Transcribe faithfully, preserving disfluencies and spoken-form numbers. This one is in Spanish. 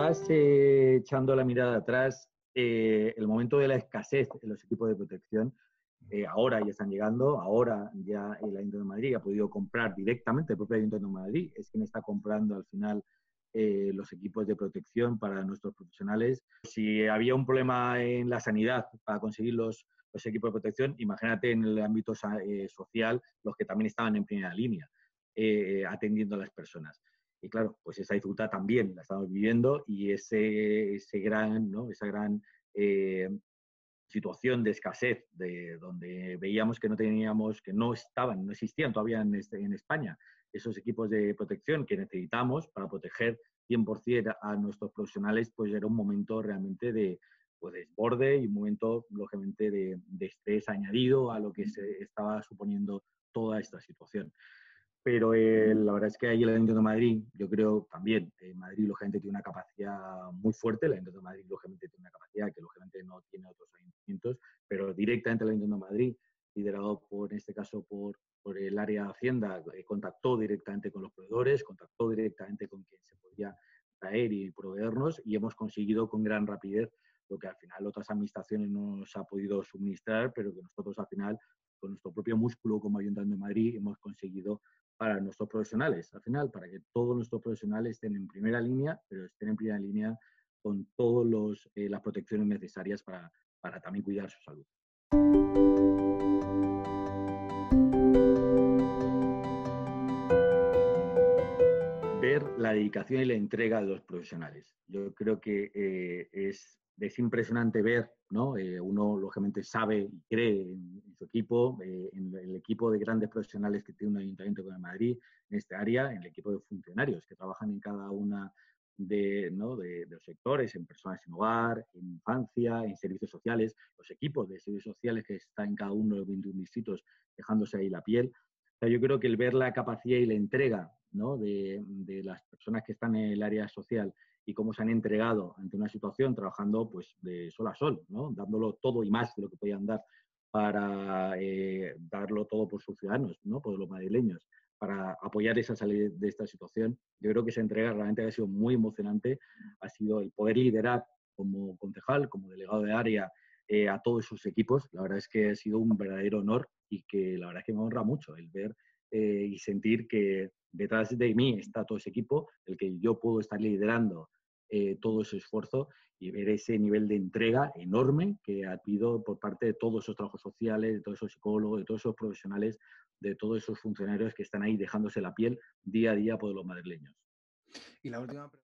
quizás eh, echando la mirada atrás, eh, el momento de la escasez en los equipos de protección, eh, ahora ya están llegando, ahora ya el Ayuntamiento de Madrid ha podido comprar directamente, el propio Ayuntamiento de Madrid es quien está comprando al final eh, los equipos de protección para nuestros profesionales. Si había un problema en la sanidad para conseguir los, los equipos de protección, imagínate en el ámbito eh, social, los que también estaban en primera línea eh, atendiendo a las personas. Y claro, pues esa dificultad también la estamos viviendo y ese, ese gran, ¿no? esa gran eh, situación de escasez, de donde veíamos que no teníamos, que no estaban, no existían todavía en, este, en España esos equipos de protección que necesitamos para proteger cien por ciento a nuestros profesionales, pues era un momento realmente de pues, desborde y un momento, lógicamente, de, de estrés añadido a lo que se estaba suponiendo toda esta situación. Pero eh, la verdad es que ahí el Ayuntamiento de Madrid, yo creo también, eh, Madrid lógicamente tiene una capacidad muy fuerte, el Ayuntamiento de Madrid lógicamente tiene una capacidad que lógicamente no tiene otros ayuntamientos, pero directamente el Ayuntamiento de Madrid, liderado por, en este caso por, por el área de Hacienda, eh, contactó directamente con los proveedores, contactó directamente con quien se podía traer y proveernos y hemos conseguido con gran rapidez lo que al final otras administraciones no nos ha podido suministrar, pero que nosotros al final, con nuestro propio músculo como Ayuntamiento de Madrid, hemos conseguido para nuestros profesionales, al final, para que todos nuestros profesionales estén en primera línea, pero estén en primera línea con todas eh, las protecciones necesarias para, para también cuidar su salud. Ver la dedicación y la entrega de los profesionales. Yo creo que eh, es, es impresionante ver, ¿no? Eh, uno, lógicamente, sabe y cree en, en su equipo, eh, en el equipo de grandes profesionales que tiene un ayuntamiento como Madrid, en esta área, en el equipo de funcionarios que trabajan en cada una de, ¿no? de, de los sectores, en personas en hogar, en infancia, en servicios sociales, los equipos de servicios sociales que están en cada uno de los veintiún distritos dejándose ahí la piel. O sea, yo creo que el ver la capacidad y la entrega, ¿no? de, de las personas que están en el área social y cómo se han entregado ante una situación trabajando pues, de sol a sol, ¿no? Dándolo todo y más de lo que podían dar para eh, darlo todo por sus ciudadanos, ¿no? Por los madrileños, para apoyar esa salida de esta situación. Yo creo que esa entrega realmente ha sido muy emocionante, ha sido el poder liderar como concejal, como delegado de área, eh, a todos sus equipos. La verdad es que ha sido un verdadero honor y que la verdad es que me honra mucho el ver eh, y sentir que detrás de mí está todo ese equipo, el que yo puedo estar liderando eh, todo ese esfuerzo y ver ese nivel de entrega enorme que ha habido por parte de todos esos trabajos sociales, de todos esos psicólogos, de todos esos profesionales, de todos esos funcionarios que están ahí dejándose la piel día a día por los madrileños. Y la última